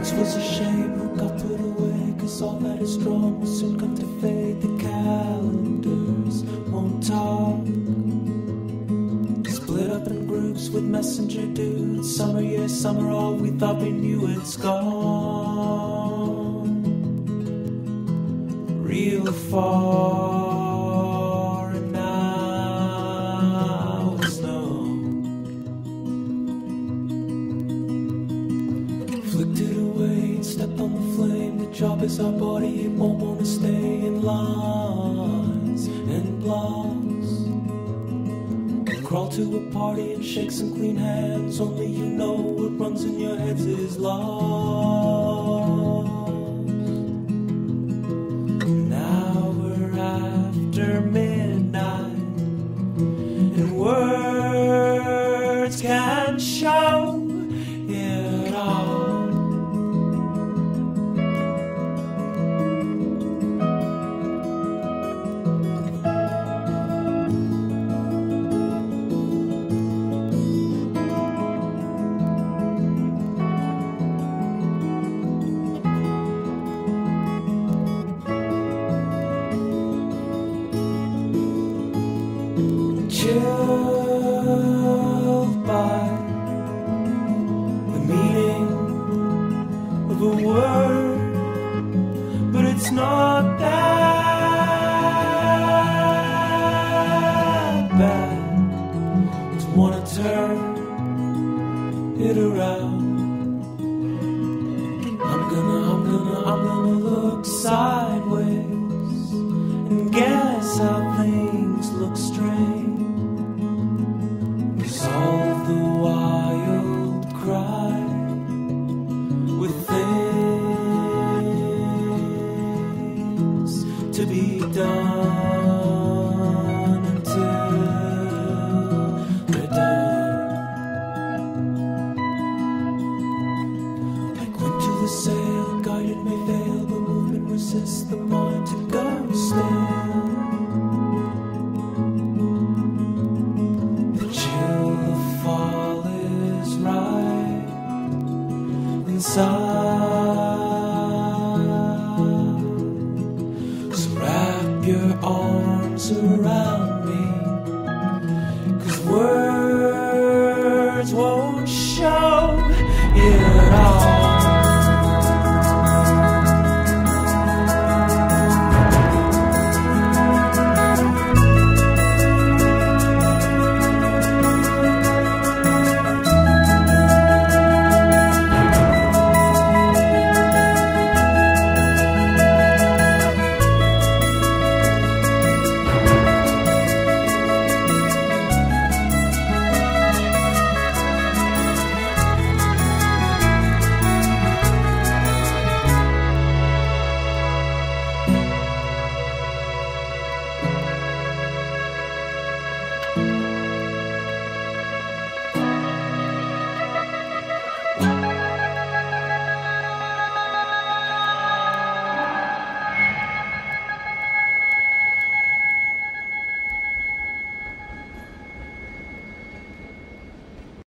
Was a shame who got put away, 'cause all that is strong will soon come to fade. The calendars won't talk, split up in groups with messenger dudes. Summer, yeah, summer, all we thought we knew, it's gone real far, and now it's known. Flicked it away and stepped on the flame. The job is our body, it won't want to stay in lines and blocks. Crawl to a party and shake some clean hands. Only you know what runs in your heads is lost. Now we're after midnight, and words can't show it all. Chilled by the meaning of a word, but it's not that bad to wanna turn it around. I'm gonna look sideways and guess how things look strange. Solve the wild cry with things to be done until they're done. Like wind to the sail, guided may fail, but movement resists the mind to go stale. Inside